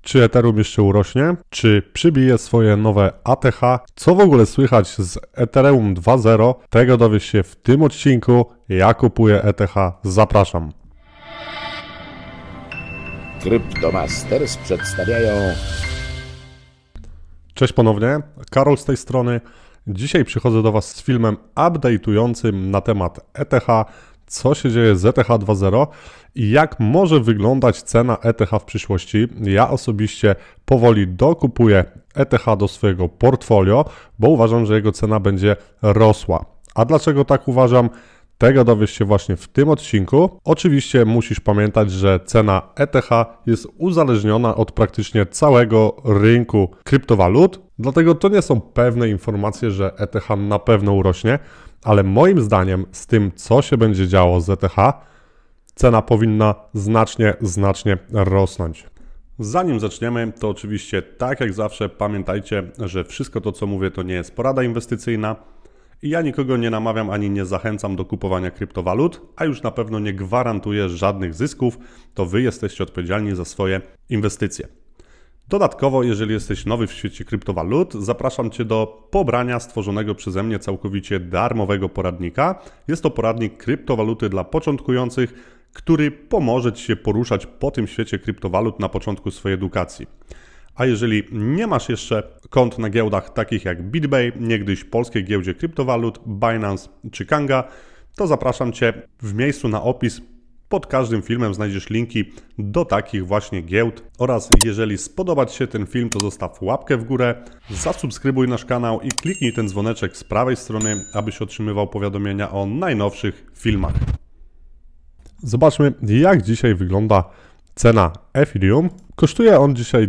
Czy Ethereum jeszcze urośnie? Czy przybije swoje nowe ATH? Co w ogóle słychać z Ethereum 2.0? Tego dowiesz się w tym odcinku. Ja kupuję ETH. Zapraszam. Cryptomasters przedstawiają... Cześć ponownie, Karol z tej strony. Dzisiaj przychodzę do Was z filmem update'ującym na temat ETH, co się dzieje z ETH 2.0 i jak może wyglądać cena ETH w przyszłości. Ja osobiście powoli dokupuję ETH do swojego portfolio, bo uważam, że jego cena będzie rosła. A dlaczego tak uważam? Tego dowiesz się właśnie w tym odcinku. Oczywiście musisz pamiętać, że cena ETH jest uzależniona od praktycznie całego rynku kryptowalut, dlatego to nie są pewne informacje, że ETH na pewno urośnie, ale moim zdaniem z tym, co się będzie działo z ETH, cena powinna znacznie rosnąć. Zanim zaczniemy, to oczywiście tak jak zawsze pamiętajcie, że wszystko to, co mówię, to nie jest porada inwestycyjna. I ja nikogo nie namawiam ani nie zachęcam do kupowania kryptowalut, a już na pewno nie gwarantuję żadnych zysków, to Wy jesteście odpowiedzialni za swoje inwestycje. Dodatkowo, jeżeli jesteś nowy w świecie kryptowalut, zapraszam Cię do pobrania stworzonego przeze mnie całkowicie darmowego poradnika. Jest to poradnik kryptowaluty dla początkujących, który pomoże Ci się poruszać po tym świecie kryptowalut na początku swojej edukacji. A jeżeli nie masz jeszcze kont na giełdach takich jak BitBay, niegdyś polskiej giełdzie kryptowalut, Binance czy Kanga, to zapraszam Cię w miejscu na opis. Pod każdym filmem znajdziesz linki do takich właśnie giełd oraz jeżeli spodoba Ci się ten film, to zostaw łapkę w górę, zasubskrybuj nasz kanał i kliknij ten dzwoneczek z prawej strony, abyś otrzymywał powiadomienia o najnowszych filmach. Zobaczmy, jak dzisiaj wygląda cena Ethereum. Kosztuje on dzisiaj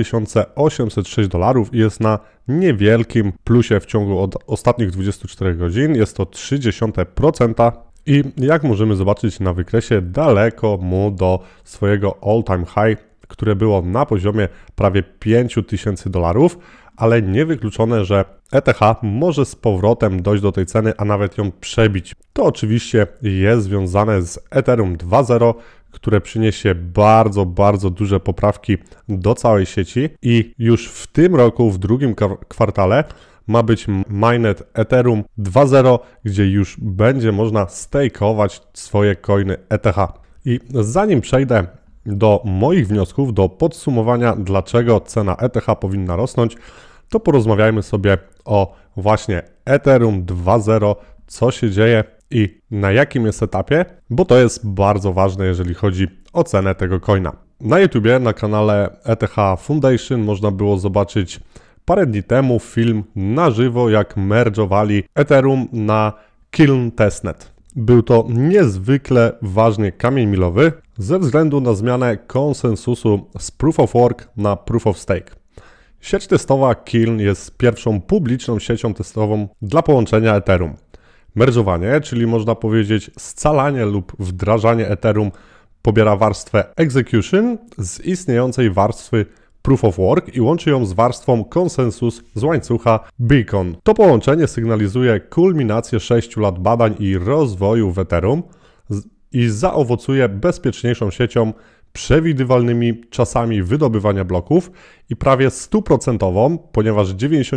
$2806 i jest na niewielkim plusie w ciągu od ostatnich 24 godzin. Jest to 0,3% i jak możemy zobaczyć na wykresie, daleko mu do swojego all-time high, które było na poziomie prawie $5000, ale niewykluczone, że ETH może z powrotem dojść do tej ceny, a nawet ją przebić. To oczywiście jest związane z Ethereum 2.0, które przyniesie bardzo duże poprawki do całej sieci i już w tym roku, w drugim kwartale ma być mainnet Ethereum 2.0, gdzie już będzie można stakeować swoje coiny ETH. I zanim przejdę do moich wniosków, do podsumowania, dlaczego cena ETH powinna rosnąć, to porozmawiajmy sobie o właśnie Ethereum 2.0, co się dzieje i na jakim jest etapie, bo to jest bardzo ważne, jeżeli chodzi o cenę tego coina. Na YouTubie, na kanale ETH Foundation można było zobaczyć parę dni temu film na żywo, jak merge'owali Ethereum na Kiln Testnet. Był to niezwykle ważny kamień milowy ze względu na zmianę konsensusu z Proof of Work na Proof of Stake. Sieć testowa Kiln jest pierwszą publiczną siecią testową dla połączenia Ethereum. Merge'owanie, czyli można powiedzieć scalanie lub wdrażanie Ethereum, pobiera warstwę Execution z istniejącej warstwy Proof of Work i łączy ją z warstwą konsensus z łańcucha Beacon. To połączenie sygnalizuje kulminację 6 lat badań i rozwoju w Ethereum i zaowocuje bezpieczniejszą siecią, przewidywalnymi czasami wydobywania bloków i prawie 100%, ponieważ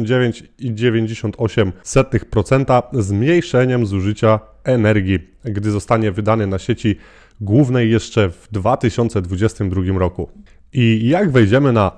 99,98% zmniejszeniem zużycia energii, gdy zostanie wydany na sieci głównej jeszcze w 2022 roku. I jak wejdziemy na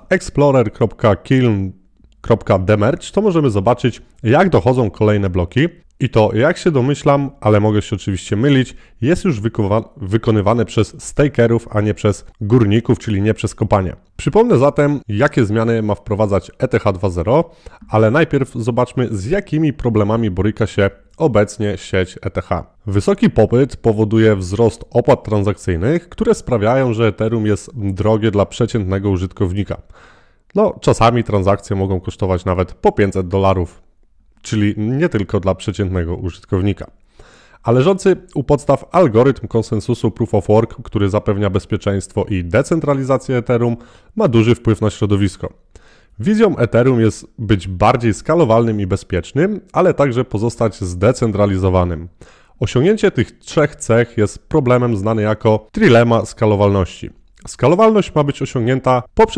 explorer.kiln.demerge, to możemy zobaczyć, jak dochodzą kolejne bloki. I to, jak się domyślam, ale mogę się oczywiście mylić, jest już wykonywane przez stakerów, a nie przez górników, czyli nie przez kopanie. Przypomnę zatem, jakie zmiany ma wprowadzać ETH 2.0, ale najpierw zobaczmy, z jakimi problemami boryka się obecnie sieć ETH. Wysoki popyt powoduje wzrost opłat transakcyjnych, które sprawiają, że Ethereum jest drogie dla przeciętnego użytkownika. Czasami transakcje mogą kosztować nawet po $500. Czyli nie tylko dla przeciętnego użytkownika. A leżący u podstaw algorytm konsensusu Proof of Work, który zapewnia bezpieczeństwo i decentralizację Ethereum, ma duży wpływ na środowisko. Wizją Ethereum jest być bardziej skalowalnym i bezpiecznym, ale także pozostać zdecentralizowanym. Osiągnięcie tych trzech cech jest problemem znany jako trilemma skalowalności. Skalowalność ma być osiągnięta poprzez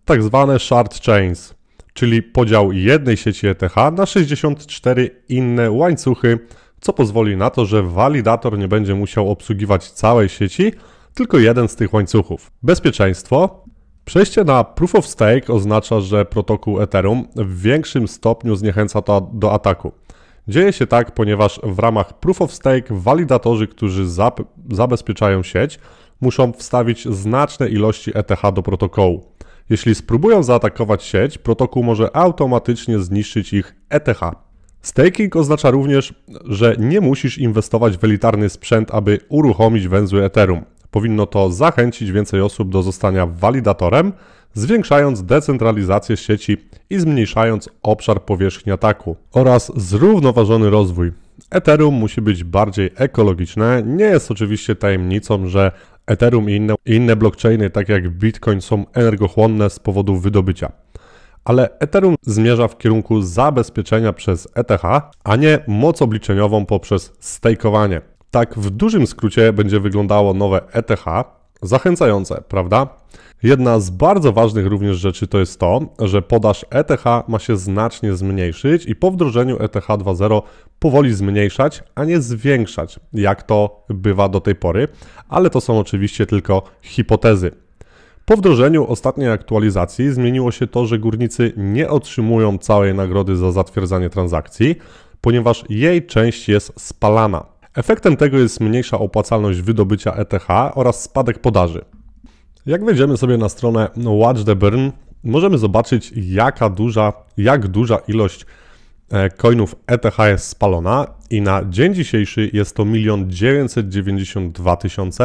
tak zwane shard chains, czyli podział jednej sieci ETH na 64 inne łańcuchy, co pozwoli na to, że walidator nie będzie musiał obsługiwać całej sieci, tylko jeden z tych łańcuchów. Bezpieczeństwo. Przejście na Proof of Stake oznacza, że protokół Ethereum w większym stopniu zniechęca to do ataku. Dzieje się tak, ponieważ w ramach Proof of Stake walidatorzy, którzy zabezpieczają sieć, muszą wstawić znaczne ilości ETH do protokołu. Jeśli spróbują zaatakować sieć, protokół może automatycznie zniszczyć ich ETH. Staking oznacza również, że nie musisz inwestować w elitarny sprzęt, aby uruchomić węzły Ethereum. Powinno to zachęcić więcej osób do zostania walidatorem, zwiększając decentralizację sieci i zmniejszając obszar powierzchni ataku oraz zrównoważony rozwój. Ethereum musi być bardziej ekologiczne. Nie jest oczywiście tajemnicą, że Ethereum i inne blockchainy, tak jak Bitcoin, są energochłonne z powodu wydobycia. Ale Ethereum zmierza w kierunku zabezpieczenia przez ETH, a nie moc obliczeniową poprzez stakeowanie. Tak w dużym skrócie będzie wyglądało nowe ETH, zachęcające, prawda? Jedna z bardzo ważnych również rzeczy to jest to, że podaż ETH ma się znacznie zmniejszyć i po wdrożeniu ETH 2.0 powoli zmniejszać, a nie zwiększać, jak to bywa do tej pory, ale to są oczywiście tylko hipotezy. Po wdrożeniu ostatniej aktualizacji zmieniło się to, że górnicy nie otrzymują całej nagrody za zatwierdzanie transakcji, ponieważ jej część jest spalana. Efektem tego jest mniejsza opłacalność wydobycia ETH oraz spadek podaży. Jak wejdziemy sobie na stronę Watch the Burn, możemy zobaczyć jak duża ilość coinów ETH jest spalona i na dzień dzisiejszy jest to 1 992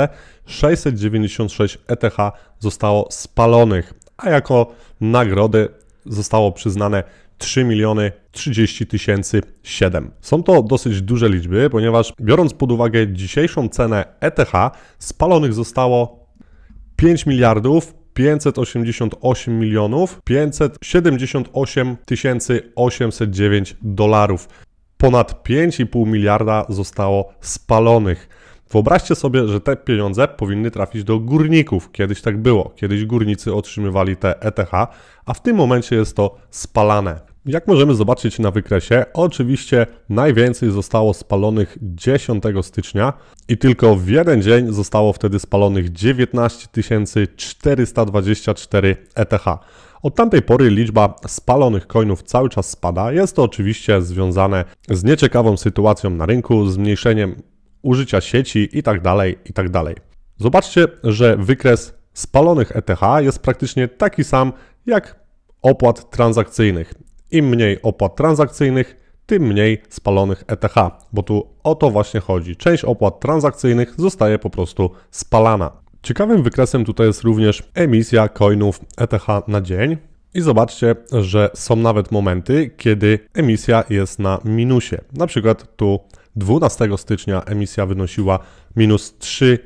696 ETH zostało spalonych, a jako nagrodę zostało przyznane 3 030 700. Są to dosyć duże liczby, ponieważ biorąc pod uwagę dzisiejszą cenę ETH, spalonych zostało 5 588 578 809 dolarów. Ponad 5,5 miliarda zostało spalonych. Wyobraźcie sobie, że te pieniądze powinny trafić do górników. Kiedyś tak było. Kiedyś górnicy otrzymywali te ETH, a w tym momencie jest to spalane. Jak możemy zobaczyć na wykresie, oczywiście najwięcej zostało spalonych 10 stycznia i tylko w jeden dzień zostało wtedy spalonych 19 424 ETH. Od tamtej pory liczba spalonych coinów cały czas spada. Jest to oczywiście związane z nieciekawą sytuacją na rynku, zmniejszeniem użycia sieci itd. Zobaczcie, że wykres spalonych ETH jest praktycznie taki sam jak opłat transakcyjnych. Im mniej opłat transakcyjnych, tym mniej spalonych ETH, bo tu o to właśnie chodzi. Część opłat transakcyjnych zostaje po prostu spalana. Ciekawym wykresem tutaj jest również emisja coinów ETH na dzień. I zobaczcie, że są nawet momenty, kiedy emisja jest na minusie. Na przykład tu 12 stycznia emisja wynosiła minus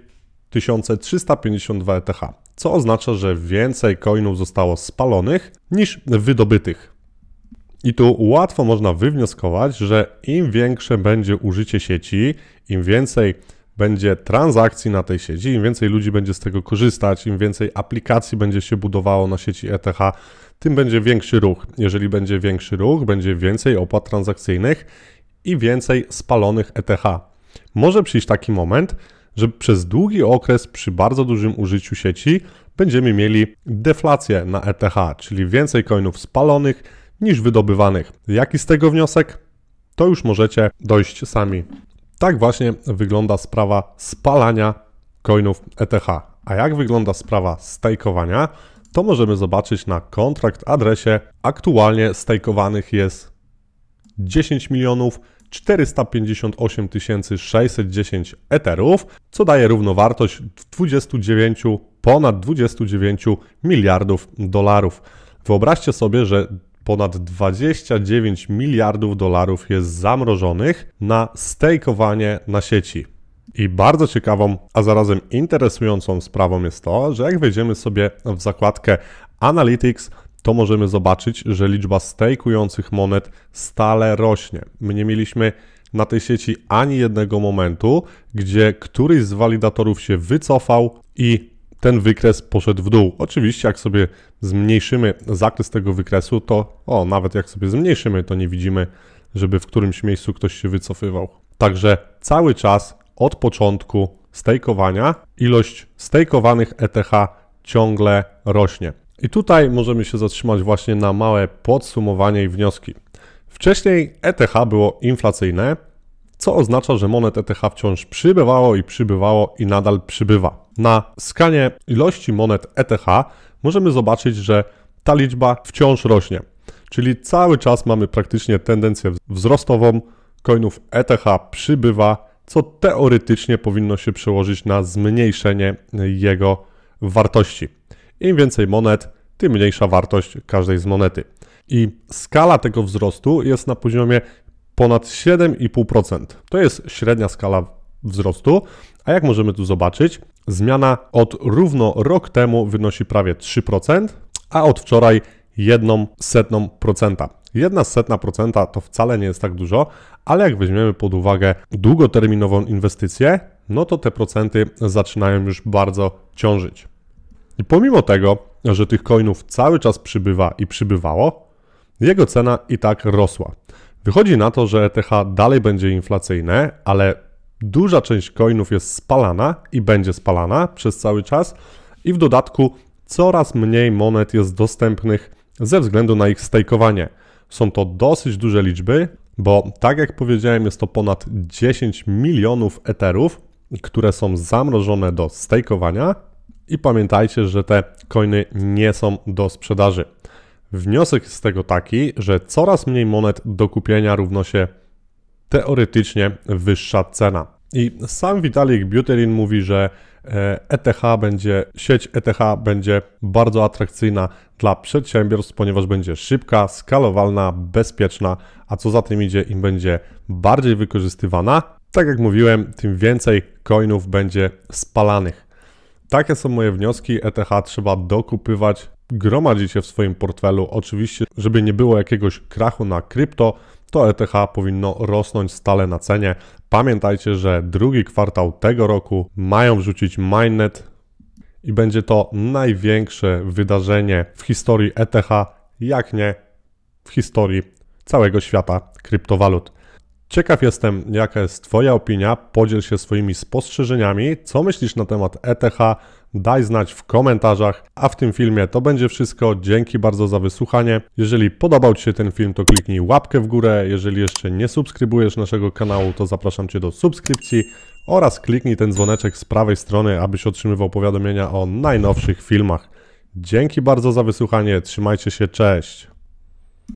3352 ETH, co oznacza, że więcej coinów zostało spalonych niż wydobytych. I tu łatwo można wywnioskować, że im większe będzie użycie sieci, im więcej będzie transakcji na tej sieci, im więcej ludzi będzie z tego korzystać, im więcej aplikacji będzie się budowało na sieci ETH, tym będzie większy ruch. Jeżeli będzie większy ruch, będzie więcej opłat transakcyjnych i więcej spalonych ETH. Może przyjść taki moment, że przez długi okres przy bardzo dużym użyciu sieci będziemy mieli deflację na ETH, czyli więcej coinów spalonych niż wydobywanych. Jaki z tego wniosek? To już możecie dojść sami. Tak właśnie wygląda sprawa spalania coinów ETH. A jak wygląda sprawa stakeowania? To możemy zobaczyć na kontrakt adresie. Aktualnie stakeowanych jest 10 458 610 Etherów, co daje równowartość ponad 29 miliardów dolarów. Wyobraźcie sobie, że ponad 29 miliardów dolarów jest zamrożonych na stakeowanie na sieci. I bardzo ciekawą, a zarazem interesującą sprawą jest to, że jak wejdziemy sobie w zakładkę Analytics, to możemy zobaczyć, że liczba stejkujących monet stale rośnie. My nie mieliśmy na tej sieci ani jednego momentu, gdzie któryś z walidatorów się wycofał i ten wykres poszedł w dół. Oczywiście jak sobie zmniejszymy zakres tego wykresu, to nawet jak sobie zmniejszymy, to nie widzimy, żeby w którymś miejscu ktoś się wycofywał. Także cały czas od początku stejkowania ilość stejkowanych ETH ciągle rośnie. I tutaj możemy się zatrzymać właśnie na małe podsumowanie i wnioski. Wcześniej ETH było inflacyjne, co oznacza, że monet ETH wciąż przybywało i nadal przybywa. Na skanie ilości monet ETH możemy zobaczyć, że ta liczba wciąż rośnie. Czyli cały czas mamy praktycznie tendencję wzrostową, coinów ETH przybywa, co teoretycznie powinno się przełożyć na zmniejszenie jego wartości. Im więcej monet, tym mniejsza wartość każdej z monety. I skala tego wzrostu jest na poziomie ponad 7,5%. To jest średnia skala wzrostu, a jak możemy tu zobaczyć, zmiana od równo rok temu wynosi prawie 3%, a od wczoraj 0,01%. 0,01% to wcale nie jest tak dużo, ale jak weźmiemy pod uwagę długoterminową inwestycję, no to te procenty zaczynają już bardzo ciążyć. I pomimo tego, że tych coinów cały czas przybywa i przybywało, jego cena i tak rosła. Wychodzi na to, że ETH dalej będzie inflacyjne, ale duża część coinów jest spalana i będzie spalana przez cały czas i w dodatku coraz mniej monet jest dostępnych ze względu na ich stejkowanie. Są to dosyć duże liczby, bo tak jak powiedziałem, jest to ponad 10 milionów etherów, które są zamrożone do stejkowania i pamiętajcie, że te coiny nie są do sprzedaży. Wniosek jest z tego taki, że coraz mniej monet do kupienia równo się teoretycznie wyższa cena. I sam Vitalik Buterin mówi, że sieć ETH będzie bardzo atrakcyjna dla przedsiębiorstw, ponieważ będzie szybka, skalowalna, bezpieczna, a co za tym idzie, im będzie bardziej wykorzystywana, tak jak mówiłem, tym więcej coinów będzie spalanych. Takie są moje wnioski. ETH trzeba dokupywać, gromadzić je w swoim portfelu. Oczywiście, żeby nie było jakiegoś krachu na krypto, to ETH powinno rosnąć stale na cenie. Pamiętajcie, że drugi kwartał tego roku mają wrzucić Mainnet i będzie to największe wydarzenie w historii ETH, jak nie w historii całego świata kryptowalut. Ciekaw jestem, jaka jest Twoja opinia, podziel się swoimi spostrzeżeniami, co myślisz na temat ETH, daj znać w komentarzach, a w tym filmie to będzie wszystko. Dzięki bardzo za wysłuchanie. Jeżeli podobał Ci się ten film, to kliknij łapkę w górę. Jeżeli jeszcze nie subskrybujesz naszego kanału, to zapraszam Cię do subskrypcji oraz kliknij ten dzwoneczek z prawej strony, abyś otrzymywał powiadomienia o najnowszych filmach. Dzięki bardzo za wysłuchanie, trzymajcie się, cześć!